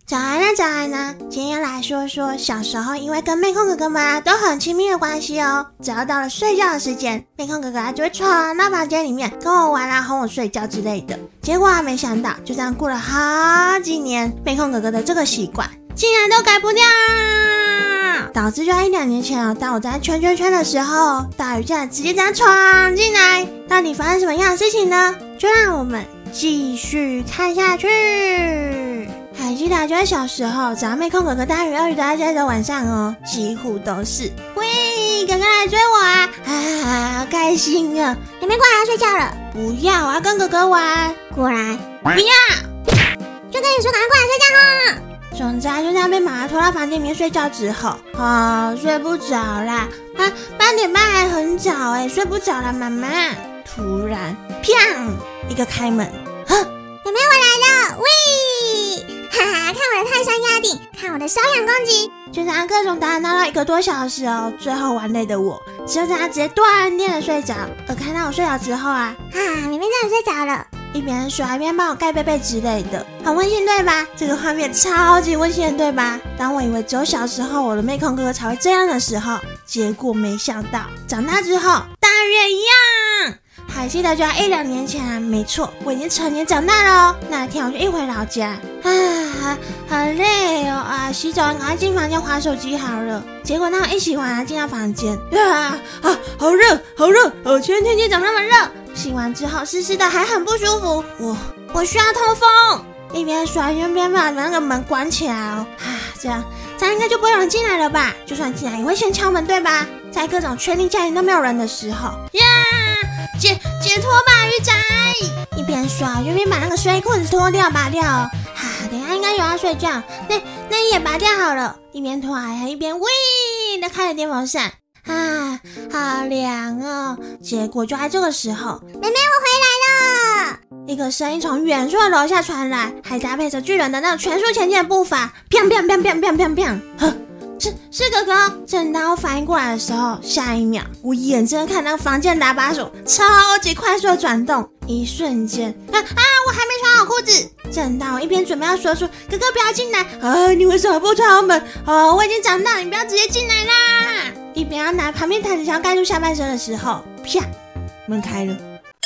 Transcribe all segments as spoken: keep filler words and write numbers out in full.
早安啊，早安啊！今天来说说小时候因为跟妹控哥哥们啊都很亲密的关系哦。只要到了睡觉的时间，妹控哥哥啊就会闯到房间里面跟我玩啊，哄我睡觉之类的。结果啊，没想到就这样过了好几年，妹控哥哥的这个习惯竟然都改不掉，导致就在一两年前哦，当我在圈圈圈的时候，大鱼竟然直接这样闯进来。到底发生什么样的事情呢？就让我们继续看下去。还记得就在小时候，只要妹控哥哥、大鱼、二鱼都在家的晚上哦，几乎都是喂，哥哥来追我啊！啊，好开心啊！ 妹妹过来要睡觉了， 不要，我要跟哥哥玩。 过来， 不要， 就跟你说赶快过来睡觉哈。 总之啊，就这样被妈妈拖到房间里面睡觉之后，啊，睡不着啦。啊，八点半还很早哎，睡不着啦，妈妈。突然，砰，一个开门，呵， 妹妹我来了，喂！哈哈，看我的泰山压顶，看我的瘙痒攻击， 就这样各种打打闹闹一个多小时哦，最后玩累的我，只有在他直接断电的睡着。而看到我睡着之后啊， 啊，妹妹真的睡着了， 一边说一边帮我盖被被之类的，很温馨对吧？这个画面超级温馨的对吧？当我以为只有小时候我的妹控哥哥才会这样的时候，结果没想到长大之后，大鱼也一样。还记得就在一两年前啊，没错，我已经成年长大了哦。那天我就一回老家，啊，好累哦啊！洗澡完赶快进房间滑手机好了。结果那我一洗完啊，进到房间，啊啊，好热，好热！哦，今天天气怎么那么热？洗完之后湿湿的，还很不舒服。我我需要通风。一边刷一边把那个门关起来哦。啊，这样这样应该就不会有人进来了吧？就算进来也会先敲门对吧？在各种确定家里都没有人的时候，呀！解解脱吧，鱼仔！一边刷一边把那个睡裤子脱掉拔掉哦。哈、啊，等一下应该有要睡觉，那那也拔掉好了。一边脱还一边喂的开了电风扇，啊，好凉哦！结果就在这个时候， 妹妹我回来了！ 一个声音从远处的楼下传来，还搭配着巨人的那种全速前进的步伐，砰砰砰砰砰砰砰！呵。是是哥哥！正当我反应过来的时候，下一秒我眼睁睁看到房间的喇叭手超级快速的转动，一瞬间啊啊！我还没穿好裤子。正当我一边准备要说出哥哥不要进来啊，你为什么不敲门啊？我已经长大，你不要直接进来啦！一边要拿旁边毯子想要盖住下半身的时候，啪，门开了，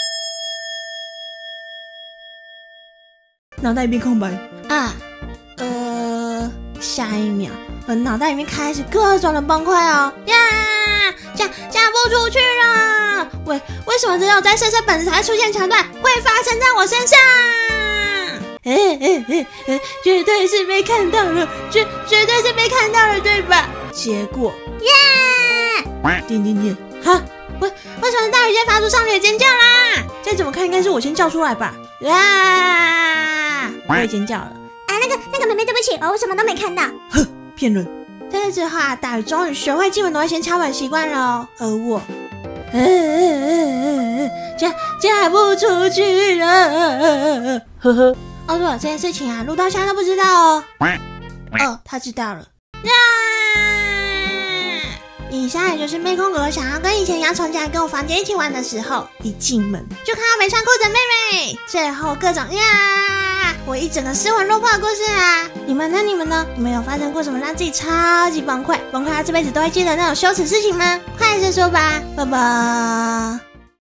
脑袋一片空白啊，呃，下一秒。我脑袋里面开始各种的崩溃哦呀，嫁嫁不出去了！为为什么只有在色色本子才会出现桥段，会发生在我身上？哎哎哎哎，绝对是被看到了，绝绝对是被看到了，对吧？结果耶！ 点点点，哈，为为什么大鱼先发出少女的尖叫啦？再怎么看应该是我先叫出来吧？啊！我也尖叫了。 啊，那个那个妹妹，对不起，我什么都没看到。 哼。骗人！在这之后啊，大鱼终于学会基本都会先敲门习惯了哦。而我，嗯嗯嗯嗯嗯，嫁嫁不出去了，呵呵。哦，对了，这件事情啊，录到现在都不知道哦。哦，他知道了。啊！以下也就是妹控哥哥想要跟以前一样冲进来跟我房间一起玩的时候，一进门就看到没穿裤子的妹妹，最后各种呀，我一整个失魂落魄的故事啊！你们呢？你们呢？你们有发生过什么让自己超级崩溃、崩溃到这辈子都会记得那种羞耻事情吗？快点说说吧，拜拜。